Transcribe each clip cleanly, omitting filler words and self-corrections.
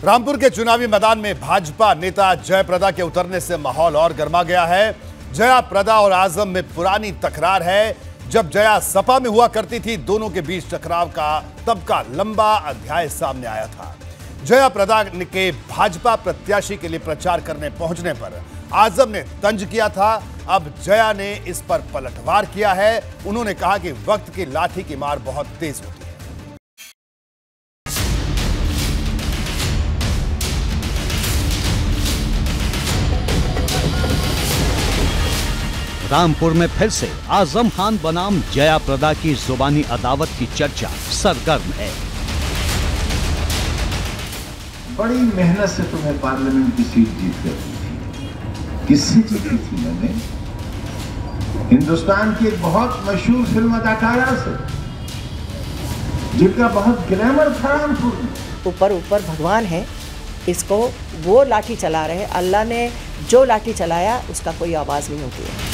रामपुर के चुनावी मैदान में भाजपा नेता जयप्रदा के उतरने से माहौल और गर्मा गया है। जयाप्रदा और आजम में पुरानी तकरार है। जब जया सपा में हुआ करती थी, दोनों के बीच टकराव का तब का लंबा अध्याय सामने आया था। जयाप्रदा के भाजपा प्रत्याशी के लिए प्रचार करने पहुंचने पर आजम ने तंज किया था। अब जया ने इस पर पलटवार किया है। उन्होंने कहा कि वक्त की लाठी की मार बहुत तेज होती है। रामपुर में फिर से आजम खान बनाम जयाप्रदा की जुबानी अदावत की चर्चा सरगर्म है। बड़ी मेहनत से तुम्हें पार्लियामेंट की सीट जीत कर दी थी। किससे जीती थी मैंने? हिंदुस्तान की एक बहुत मशहूर फिल्म अदाकारा से, जिनका बहुत ग्लैमर था रामपुर में। ऊपर ऊपर भगवान है, इसको वो लाठी चला रहे। अल्लाह ने जो लाठी चलाया उसका कोई आवाज नहीं होती है।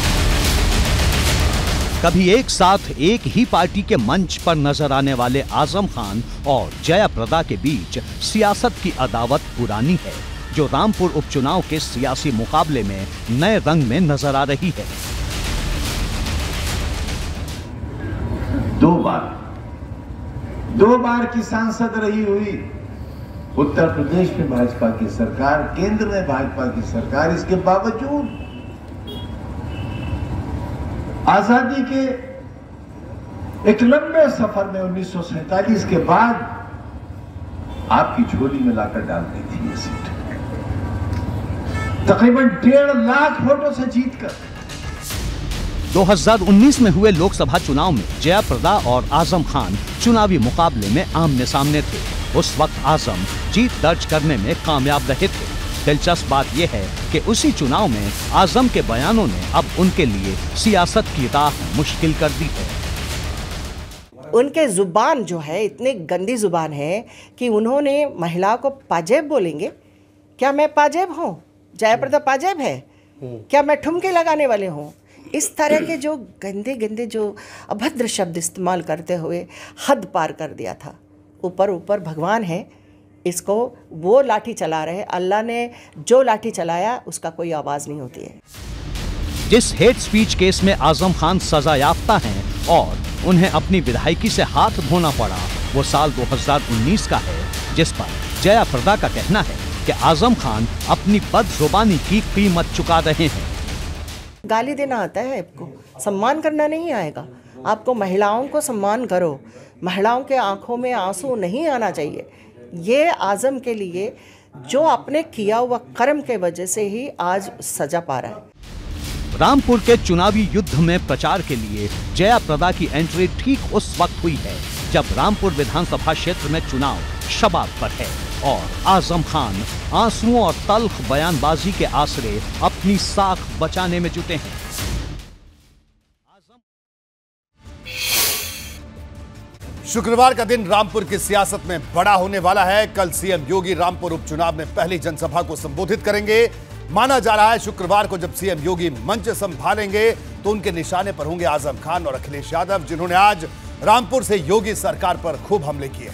कभी एक साथ एक ही पार्टी के मंच पर नजर आने वाले आजम खान और जयाप्रदा के बीच सियासत की अदावत पुरानी है, जो रामपुर उपचुनाव के सियासी मुकाबले में नए रंग में नजर आ रही है। दो बार की सांसद रही हुई उत्तर प्रदेश में भाजपा की सरकार, केंद्र में भाजपा की सरकार, इसके बावजूद आजादी के एक लंबे सफर में 1947 के बाद आपकी झोली में लाकर डाल दी थी ये सीट, तकरीबन 1.5 लाख वोटों से जीतकर। 2019 में हुए लोकसभा चुनाव में जयाप्रदा और आजम खान चुनावी मुकाबले में आमने सामने थे। उस वक्त आजम जीत दर्ज करने में कामयाब रहे थे। दिलचस्प बात यह है कि उसी चुनाव में आजम के बयानों ने अब उनके लिए सियासत की राह मुश्किल कर दी है। उनके जुबान जो है इतनी गंदी जुबान है कि उन्होंने महिलाओं को पाजेब बोलेंगे। क्या मैं पाजेब हूँ? जयाप्रदा पाजेब है क्या? मैं ठुमके लगाने वाले हूँ? इस तरह के जो गंदे गंदे जो अभद्र शब्द इस्तेमाल करते हुए हद पार कर दिया था। ऊपर ऊपर भगवान है, इसको वो लाठी चला रहे। अल्लाह ने जो लाठी चलाया उसका कोई आवाज नहीं होती है। जिस हेट स्पीच केस में आजम खान सजा याफ्ता हैं और उन्हें अपनी विधायकी से हाथ धोना पड़ा, वो साल 2019 का है, जिस पर जयाप्रदा का कहना है कि आजम खान अपनी बदजुबानी की कीमत चुका रहे हैं। गाली देना आता है आपको, सम्मान करना नहीं आएगा। आपको महिलाओं को सम्मान करो। महिलाओं के आंखों में आंसू नहीं आना चाहिए। ये आजम के लिए जो आपने किया हुआ कर्म के वजह से ही आज सजा पा रहा है। रामपुर के चुनावी युद्ध में प्रचार के लिए जयाप्रदा की एंट्री ठीक उस वक्त हुई है जब रामपुर विधानसभा क्षेत्र में चुनाव शबाब पर है और आजम खान आंसुओं और तल्ख बयानबाजी के आसरे अपनी साख बचाने में जुटे हैं। शुक्रवार का दिन रामपुर की सियासत में बड़ा होने वाला है। कल सीएम योगी रामपुर उपचुनाव में पहली जनसभा को संबोधित करेंगे। माना जा रहा है शुक्रवार को जब सीएम योगी मंच संभालेंगे तो उनके निशाने पर होंगे आजम खान और अखिलेश यादव, जिन्होंने आज रामपुर से योगी सरकार पर खूब हमले किए।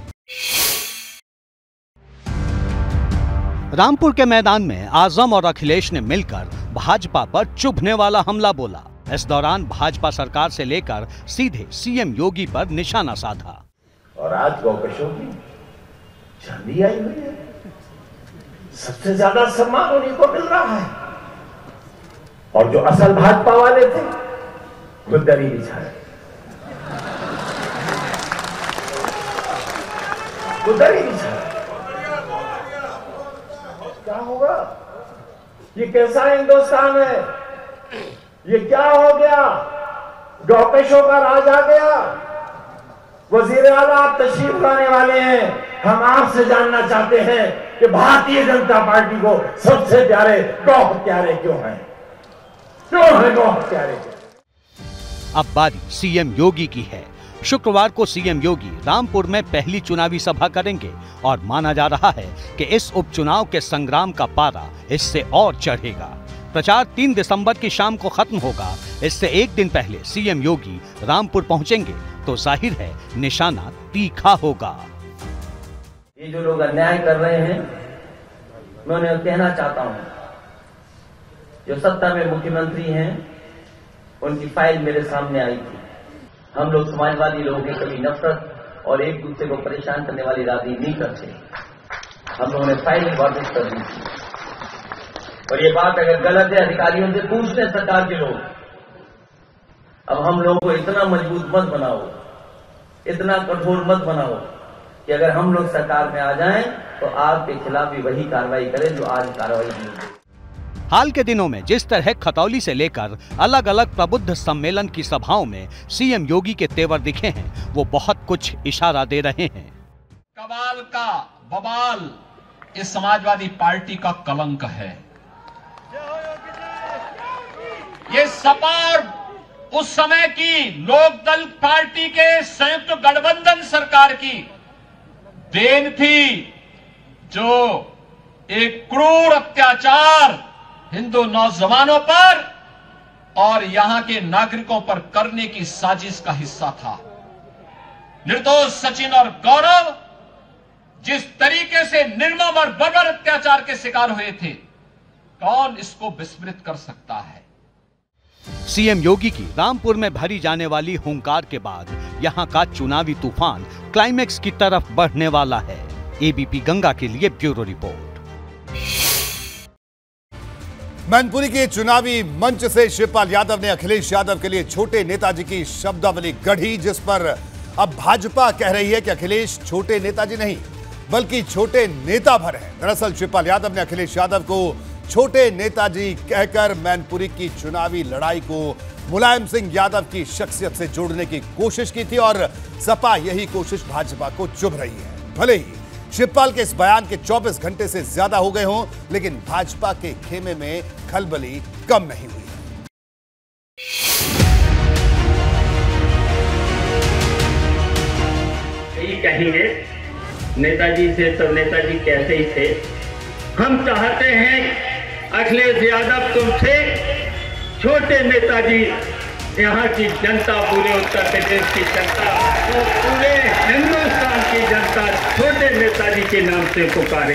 रामपुर के मैदान में आजम और अखिलेश ने मिलकर भाजपा पर चुभने वाला हमला बोला। इस दौरान भाजपा सरकार से लेकर सीधे सीएम योगी पर निशाना साधा। और आज गौकशों की चांदी आई हुई है, सबसे ज्यादा सम्मान उन्हीं को मिल रहा है। और जो असल भाजपा वाले थे वो दरी बिछाए, वो दरी बिछाए। क्या होगा? ये कैसा हिंदुस्तान है? ये क्या हो गया? गौपेशों का राज आ गया। वजीर आला आप तशरीफ लाने वाले हैं। हम आपसे जानना चाहते हैं कि भारतीय जनता पार्टी को सबसे प्यारे गौ हत्यारे क्यों हैं? क्यों है गौ हत्यारे? अब बारी सीएम योगी की है। शुक्रवार को सीएम योगी रामपुर में पहली चुनावी सभा करेंगे और माना जा रहा है कि इस उपचुनाव के संग्राम का पारा इससे और चढ़ेगा। प्रचार 3 दिसंबर की शाम को खत्म होगा। इससे एक दिन पहले सीएम योगी रामपुर पहुंचेंगे तो जाहिर है निशाना तीखा होगा। ये जो लोग अन्याय कर रहे हैं, मैं उन्हें कहना चाहता हूं, जो सत्ता में मुख्यमंत्री हैं, उनकी फाइल मेरे सामने आई थी। हम लोग समाजवादी लोगों की कभी नफरत और एक दूसरे को परेशान करने वाली राजनीति नहीं करते। हम लोगों ने फाइल वापस कर दी थी, और ये बात अगर गलत है, अधिकारियों से पूछते हैं सरकार के लोग। अब हम लोगों को इतना मजबूत मत बनाओ, इतना कठोर मत बनाओ कि अगर हम लोग सरकार में आ जाएं तो आपके खिलाफ भी वही कार्रवाई करें जो आज कार्रवाई की। हाल के दिनों में जिस तरह खतौली से लेकर अलग अलग प्रबुद्ध सम्मेलन की सभाओं में सीएम योगी के तेवर दिखे हैं, वो बहुत कुछ इशारा दे रहे हैं। कमाल का बवाल इस समाजवादी पार्टी का कलंक है। ये सपा और उस समय की लोकदल पार्टी के संयुक्त गठबंधन सरकार की देन थी, जो एक क्रूर अत्याचार हिंदू नौजवानों पर और यहां के नागरिकों पर करने की साजिश का हिस्सा था। निर्दोष सचिन और गौरव जिस तरीके से निर्मम और बर्बर अत्याचार के शिकार हुए थे, कौन इसको विस्मृत कर सकता है। सीएम योगी की रामपुर में भरी जाने वाली हुंकार के बाद यहां का चुनावी तूफान क्लाइमेक्स की तरफ बढ़ने वाला है। एबीपी गंगा के लिए ब्यूरो रिपोर्ट। मैनपुरी के चुनावी मंच से शिवपाल यादव ने अखिलेश यादव के लिए छोटे नेताजी की शब्दावली गढ़ी, जिस पर अब भाजपा कह रही है कि अखिलेश छोटे नेताजी नहीं बल्कि छोटे नेता भर हैं। दरअसल शिवपाल यादव ने अखिलेश यादव को छोटे नेताजी कहकर मैनपुरी की चुनावी लड़ाई को मुलायम सिंह यादव की शख्सियत से जोड़ने की कोशिश की थी, और सपा यही कोशिश भाजपा को चुभ रही है। भले ही शिवपाल के इस बयान के 24 घंटे से ज्यादा हो गए हों, लेकिन भाजपा के खेमे में खलबली कम नहीं हुई। यही कहेंगे नेताजी से तो नेताजी कैसे ही थे। हम चाहते हैं अखिलेश यादव तुमसे छोटे नेताजी, यहाँ की जनता, पूरे उत्तर प्रदेश की जनता और पूरे हिंदुस्तान की जनता छोटे नेताजी के नाम से पुकारे।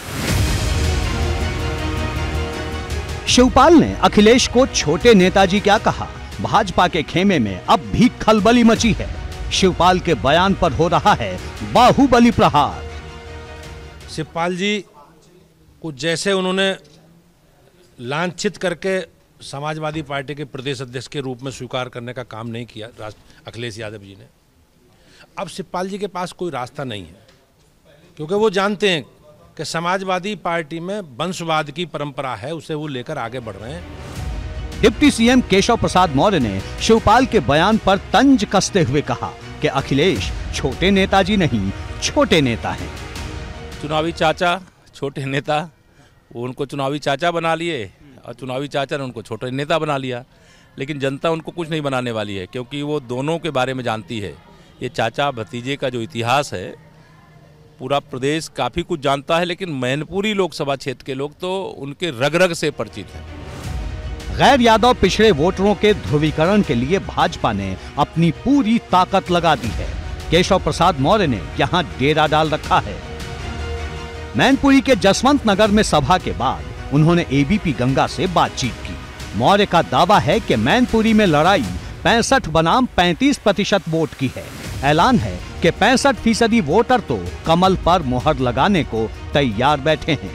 शिवपाल ने अखिलेश को छोटे नेताजी क्या कहा? भाजपा के खेमे में अब भी खलबली मची है। शिवपाल के बयान पर हो रहा है बाहुबली प्रहार। शिवपाल जी को जैसे उन्होंने लांछित करके समाजवादी पार्टी के प्रदेश अध्यक्ष के रूप में स्वीकार करने का काम नहीं किया अखिलेश यादव जी ने, अब शिवपाल जी के पास कोई रास्ता नहीं है, क्योंकि वो जानते हैं कि समाजवादी पार्टी में वंशवाद की परंपरा है, उसे वो लेकर आगे बढ़ रहे हैं। डिप्टी सीएम केशव प्रसाद मौर्य ने शिवपाल के बयान पर तंज कसते हुए कहा कि अखिलेश छोटे नेताजी नहीं, छोटे नेता हैं। चुनावी चाचा छोटे नेता, वो उनको चुनावी चाचा बना लिए और चुनावी चाचा ने उनको छोटे नेता बना लिया, लेकिन जनता उनको कुछ नहीं बनाने वाली है, क्योंकि वो दोनों के बारे में जानती है। ये चाचा भतीजे का जो इतिहास है, पूरा प्रदेश काफ़ी कुछ जानता है, लेकिन मैनपुरी लोकसभा क्षेत्र के लोग तो उनके रग रग से परिचित हैं। गैर यादव पिछड़े वोटरों के ध्रुवीकरण के लिए भाजपा ने अपनी पूरी ताकत लगा दी है। केशव प्रसाद मौर्य ने यहाँ डेरा डाल रखा है। मैनपुरी के जसवंत नगर में सभा के बाद उन्होंने एबीपी गंगा से बातचीत की। मौर्य का दावा है कि मैनपुरी में लड़ाई 65 बनाम 35% वोट की है। ऐलान है कि 65% वोटर तो कमल पर मुहर लगाने को तैयार बैठे हैं।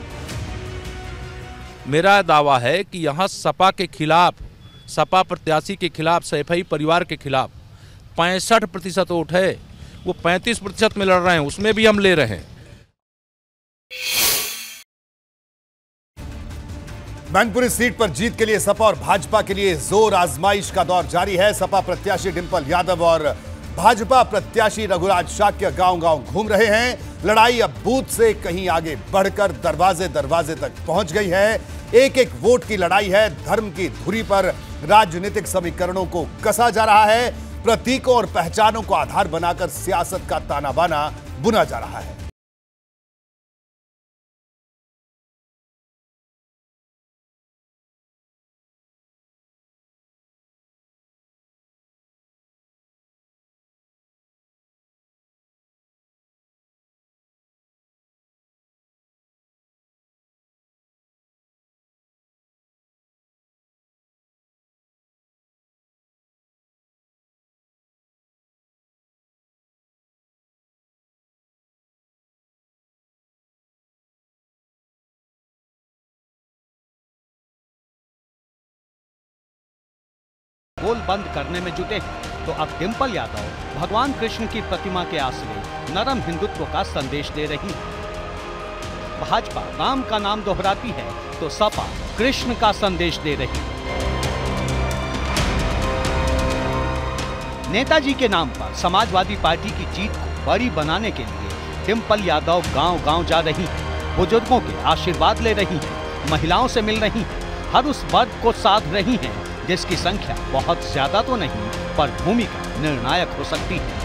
मेरा दावा है कि यहाँ सपा के खिलाफ, सपा प्रत्याशी के खिलाफ, सैफई परिवार के खिलाफ 65% वोट है। वो 35% में लड़ रहे हैं, उसमें भी हम ले रहे हैं। मैनपुरी सीट पर जीत के लिए सपा और भाजपा के लिए जोर आजमाइश का दौर जारी है। सपा प्रत्याशी डिंपल यादव और भाजपा प्रत्याशी रघुराज शाक्य गांव-गांव घूम रहे हैं। लड़ाई अब बूथ से कहीं आगे बढ़कर दरवाजे दरवाजे तक पहुंच गई है। एक एक वोट की लड़ाई है। धर्म की धुरी पर राजनीतिक समीकरणों को कसा जा रहा है। प्रतीकों और पहचानों को आधार बनाकर सियासत का ताना बाना बुना जा रहा है। पोल बंद करने में जुटे हैं, तो अब डिंपल यादव भगवान कृष्ण की प्रतिमा के आसरे नरम हिंदुत्व का संदेश दे रही है। भाजपा राम का नाम दोहराती है तो सपा कृष्ण का संदेश दे रही है। नेताजी के नाम पर समाजवादी पार्टी की जीत को बड़ी बनाने के लिए डिंपल यादव गांव-गांव जा रही हैं, बुजुर्गों के आशीर्वाद ले रही हैं, महिलाओं से मिल रही हैं, हर उस वर्ग को साध रही हैं जिसकी संख्या बहुत ज्यादा तो नहीं पर भूमिका निर्णायक हो सकती है।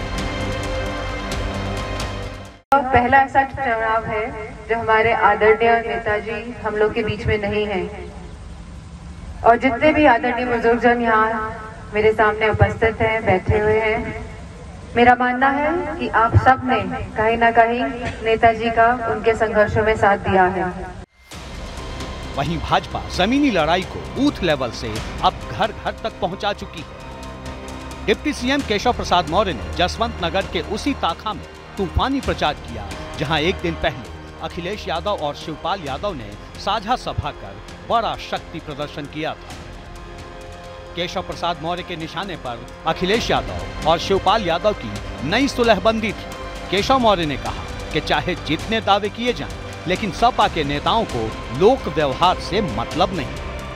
पहला ऐसा चुनाव है जो हमारे आदरणीय नेताजी हम लोग के बीच में नहीं है, और जितने भी आदरणीय बुजुर्गजन यहाँ मेरे सामने उपस्थित हैं, बैठे हुए हैं, मेरा मानना है कि आप सब ने कहीं ना कहीं नेताजी का उनके संघर्षों में साथ दिया है। वहीं भाजपा जमीनी लड़ाई को बूथ लेवल से अब घर घर तक पहुंचा चुकी है। डिप्टी सीएम केशव प्रसाद मौर्य ने जसवंत नगर के उसी ताखा में तूफानी प्रचार किया जहां एक दिन पहले अखिलेश यादव और शिवपाल यादव ने साझा सभा कर बड़ा शक्ति प्रदर्शन किया था। केशव प्रसाद मौर्य के निशाने पर अखिलेश यादव और शिवपाल यादव की नई सुलहबंदी थी। केशव मौर्य ने कहा कि चाहे जितने दावे किए जाएं, लेकिन सपा के नेताओं को लोक व्यवहार से मतलब नहीं।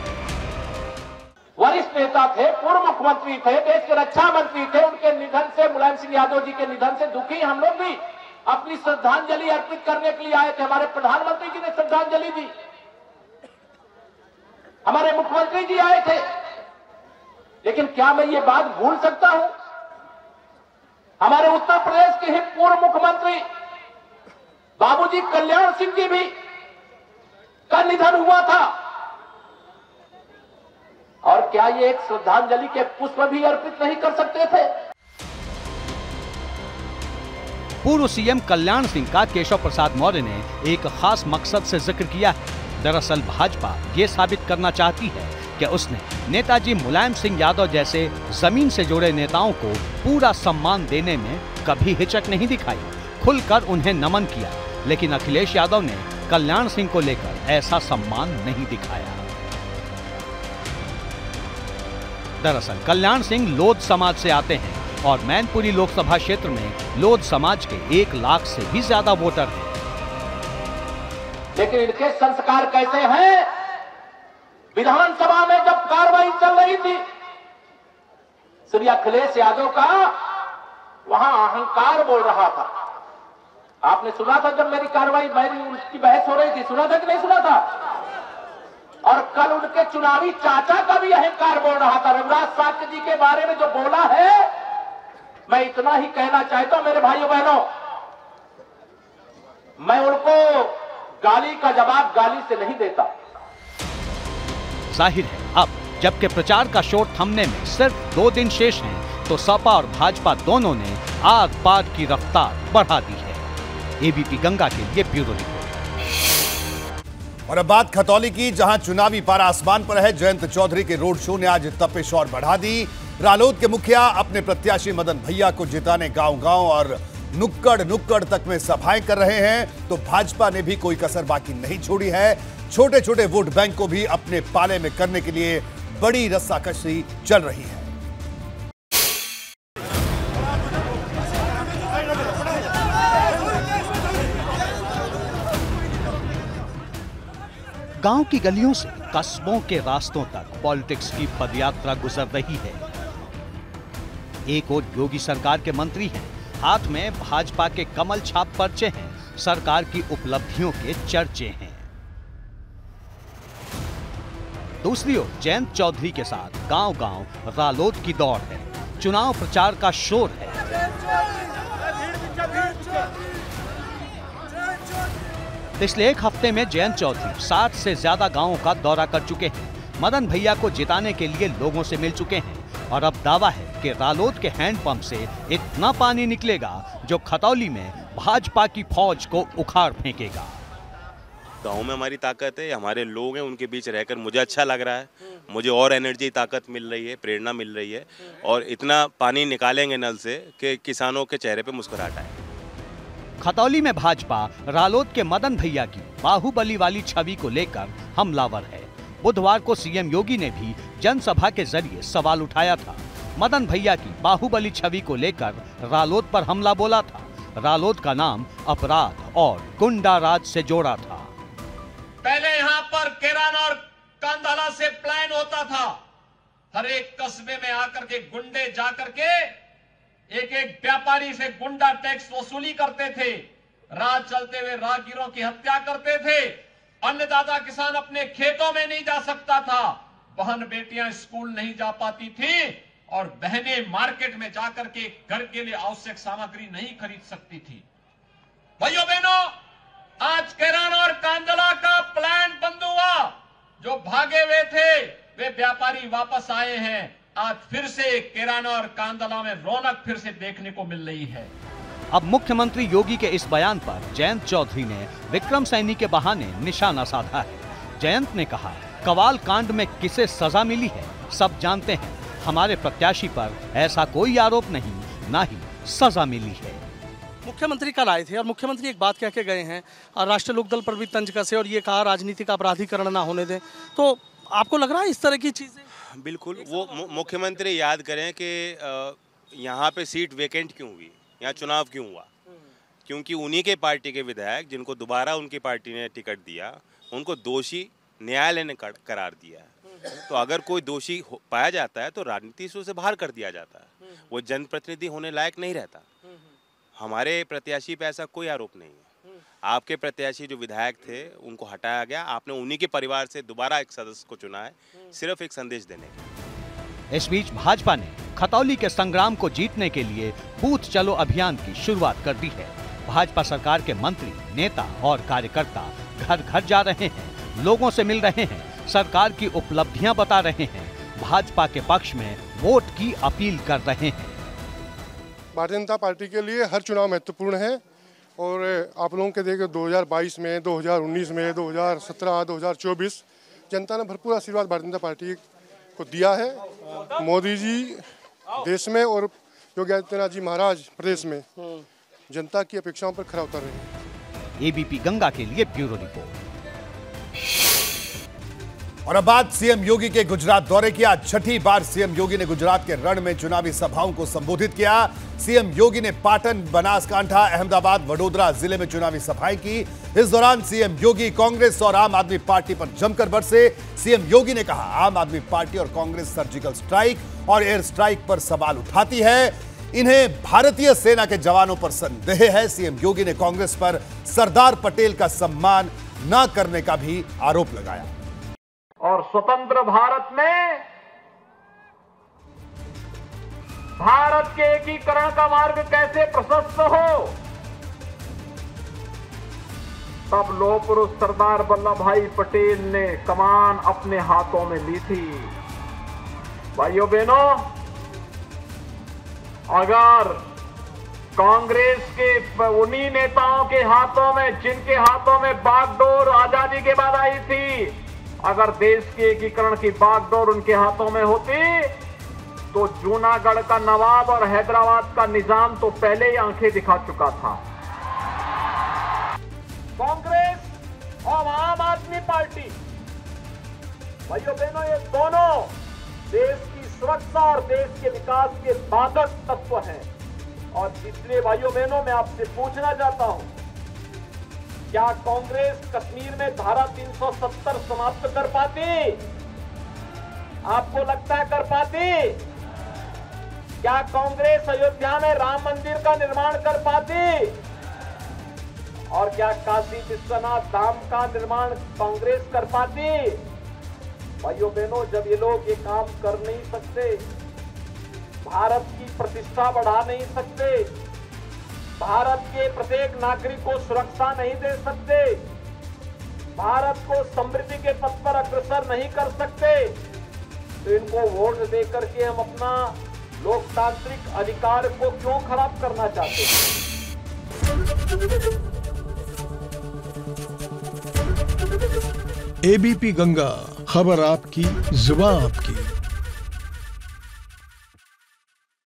वरिष्ठ नेता थे, पूर्व मुख्यमंत्री थे, देश के रक्षा मंत्री थे, उनके निधन से, मुलायम सिंह यादव जी के निधन से दुखी हम लोग भी अपनी श्रद्धांजलि अर्पित करने के लिए आए थे। हमारे प्रधानमंत्री जी ने श्रद्धांजलि दी, हमारे मुख्यमंत्री जी आए थे, लेकिन क्या मैं ये बात भूल सकता हूं? हमारे उत्तर प्रदेश के ही पूर्व मुख्यमंत्री बाबूजी कल्याण सिंह जी भी का निधन हुआ था, और क्या ये एक श्रद्धांजलि के पुष्प भी अर्पित नहीं कर सकते थे? पूर्व सीएम कल्याण सिंह का केशव प्रसाद मौर्य ने एक खास मकसद से जिक्र किया है। दरअसल भाजपा ये साबित करना चाहती है कि उसने नेताजी मुलायम सिंह यादव जैसे जमीन से जुड़े नेताओं को पूरा सम्मान देने में कभी हिचक नहीं दिखाई, खुलकर उन्हें नमन किया, लेकिन अखिलेश यादव ने कल्याण सिंह को लेकर ऐसा सम्मान नहीं दिखाया। दरअसल कल्याण सिंह लोध समाज से आते हैं और मैनपुरी लोकसभा क्षेत्र में लोध समाज के 1 लाख से भी ज्यादा वोटर हैं। लेकिन इनके संस्कार कैसे हैं? विधानसभा में जब कार्रवाई चल रही थी, श्री अखिलेश यादव का वहां अहंकार बोल रहा था। आपने सुना था जब मेरी कार्रवाई, मेरी उसकी बहस हो रही थी, सुना था कि नहीं सुना था? और कल उनके चुनावी चाचा का भी अहंकार बोल रहा था। रघुराज साक्य जी के बारे में जो बोला है, मैं इतना ही कहना चाहता हूं मेरे भाइयों बहनों, मैं उनको गाली का जवाब गाली से नहीं देता। जाहिर है अब जबकि प्रचार का शोर थमने में सिर्फ 2 दिन शेष हैं, तो सपा और भाजपा दोनों ने आग पार की रफ्तार बढ़ा दी है। एबीपी गंगा के लिए ब्यूरो रिपोर्ट। और अब बात खतौली की, जहां चुनावी पारा आसमान पर है। जयंत चौधरी के रोड शो ने आज तपिश और बढ़ा दी। रालोद के मुखिया अपने प्रत्याशी मदन भैया को जिताने गांव-गांव और नुक्कड़ तक में सभाएं कर रहे हैं, तो भाजपा ने भी कोई कसर बाकी नहीं छोड़ी है। छोटे छोटे वोट बैंक को भी अपने पाले में करने के लिए बड़ी रस्साकशी चल रही है। गांव की गलियों से कस्बों के रास्तों तक पॉलिटिक्स की पदयात्रा गुजर रही है। एक और योगी सरकार के मंत्री हैं, हाथ में भाजपा के कमल छाप पर्चे हैं, सरकार की उपलब्धियों के चर्चे हैं। दूसरी ओर जयंत चौधरी के साथ गांव-गांव रालोद की दौड़ है, चुनाव प्रचार का शोर है। पिछले 1 हफ्ते में जयंत चौधरी 60 से ज्यादा गांवों का दौरा कर चुके हैं, मदन भैया को जिताने के लिए लोगों से मिल चुके हैं, और अब दावा है कि रालोद के हैंडपंप से इतना पानी निकलेगा जो खतौली में भाजपा की फौज को उखाड़ फेंकेगा। गांव में हमारी ताकत है, हमारे लोग हैं, उनके बीच रहकर मुझे अच्छा लग रहा है, मुझे और एनर्जी, ताकत मिल रही है, प्रेरणा मिल रही है, और इतना पानी निकालेंगे नल से कि किसानों के चेहरे पे मुस्कुराहट आए। खतौली में भाजपा रालोद के मदन भैया की बाहुबली वाली छवि को लेकर हमलावर है। बुधवार को सीएम योगी ने भी जनसभा के जरिए सवाल उठाया था। मदन भैया की बाहुबली छवि को लेकर रालोद पर हमला बोला था। रालोद का नाम अपराध और गुंडा राज से जोड़ा था। पहले यहाँ पर केरान और कांधाला से प्लान होता था। हर एक कस्बे में आकर के गुंडे जाकर के एक एक व्यापारी से गुंडा टैक्स वसूली करते थे। राह चलते हुए राहगीरों की हत्या करते थे। अन्नदाता किसान अपने खेतों में नहीं जा सकता था। बहन बेटियां स्कूल नहीं जा पाती थी और बहनें मार्केट में जाकर के घर के लिए आवश्यक सामग्री नहीं खरीद सकती थी। भाइयों बहनों, आज केरान और कांधला का प्लान बंद हुआ। जो भागे हुए थे वे व्यापारी वापस आए हैं। आज फिर से केरान और कांधला में रौनक फिर से देखने को मिल रही है। अब मुख्यमंत्री योगी के इस बयान पर जयंत चौधरी ने विक्रम सैनी के बहाने निशाना साधा है। जयंत ने कहा, कवाल कांड में किसे सजा मिली है सब जानते हैं। हमारे प्रत्याशी पर ऐसा कोई आरोप नहीं, ना ही सजा मिली है। मुख्यमंत्री कल आए थे और मुख्यमंत्री एक बात कह के गए हैं और राष्ट्रीय लोकदल पर भी तंज कसे और ये कहा राजनीतिक अपराधीकरण ना होने दें। तो आपको लग रहा है इस तरह की चीजें? बिल्कुल, वो मुख्यमंत्री याद करें कि यहाँ पे सीट वेकेंट क्यों हुई, यहाँ चुनाव क्यों हुआ। क्योंकि उन्हीं के पार्टी के विधायक जिनको दोबारा उनकी पार्टी ने टिकट दिया, उनको दोषी न्यायालय ने करार दिया है। तो अगर कोई दोषी पाया जाता है तो राजनीति से उसे बाहर कर दिया जाता है। वो जनप्रतिनिधि होने लायक नहीं रहता। हमारे प्रत्याशी पे ऐसा कोई आरोप नहीं है। आपके प्रत्याशी जो विधायक थे उनको हटाया गया। आपने उन्हीं के परिवार से दोबारा एक सदस्य को चुना है, सिर्फ एक संदेश देने के। इस बीच भाजपा ने खतौली के संग्राम को जीतने के लिए बूथ चलो अभियान की शुरुआत कर दी है। भाजपा सरकार के मंत्री, नेता और कार्यकर्ता घर घर जा रहे हैं, लोगों से मिल रहे हैं, सरकार की उपलब्धियां बता रहे हैं, भाजपा के पक्ष में वोट की अपील कर रहे हैं। भारतीय जनता पार्टी के लिए हर चुनाव महत्वपूर्ण है और आप लोगों के देखे 2022 में, 2019 में, 2017, 2024 जनता ने भरपूर आशीर्वाद भारतीय जनता पार्टी को दिया है। मोदी जी देश में और योगी आदित्यनाथ जी महाराज प्रदेश में जनता की अपेक्षाओं पर खरा उतर रहे हैं। एबीपी गंगा के लिए ब्यूरो रिपोर्ट। और अब बात सीएम योगी के गुजरात दौरे की। आज छठी बार सीएम योगी ने गुजरात के रण में चुनावी सभाओं को संबोधित किया। सीएम योगी ने पाटन, बनासकांठा, अहमदाबाद, वडोदरा जिले में चुनावी सभाएं की। इस दौरान सीएम योगी कांग्रेस और आम आदमी पार्टी पर जमकर बरसे। सीएम योगी ने कहा, आम आदमी पार्टी और कांग्रेस सर्जिकल स्ट्राइक और एयर स्ट्राइक पर सवाल उठाती है। इन्हें भारतीय सेना के जवानों पर संदेह है। सीएम योगी ने कांग्रेस पर सरदार पटेल का सम्मान न करने का भी आरोप लगाया। और स्वतंत्र भारत में भारत के एकीकरण का मार्ग कैसे प्रशस्त हो, तब लौह पुरुष सरदार वल्लभ भाई पटेल ने कमान अपने हाथों में ली थी। भाइयों बहनों, अगर कांग्रेस के उन्हीं नेताओं के हाथों में, जिनके हाथों में बागडोर आजादी के बाद आई थी, अगर देश के एकीकरण की बागडोर उनके हाथों में होती तो जूनागढ़ का नवाब और हैदराबाद का निजाम तो पहले ही आंखें दिखा चुका था। कांग्रेस और आम आदमी पार्टी, भाइयों बहनों, ये दोनों देश की सुरक्षा और देश के विकास के बाधक तत्व हैं। और इसलिए भाइयों बहनों, मैं आपसे पूछना चाहता हूं, क्या कांग्रेस कश्मीर में धारा 370 समाप्त कर पाती? आपको लगता है कर पाती? क्या कांग्रेस अयोध्या में राम मंदिर का निर्माण कर पाती? और क्या काशी विश्वनाथ धाम का निर्माण कांग्रेस कर पाती? भाइयों बहनों, जब ये लोग ये काम कर नहीं सकते, भारत की प्रतिष्ठा बढ़ा नहीं सकते, भारत के प्रत्येक नागरिक को सुरक्षा नहीं दे सकते, भारत को समृद्धि के पथ पर अग्रसर नहीं कर सकते, तो इनको वोट देकर के हम अपना लोकतांत्रिक अधिकार को क्यों खराब करना चाहते हैं? एबीपी गंगा, खबर आपकी, जुबान आपकी।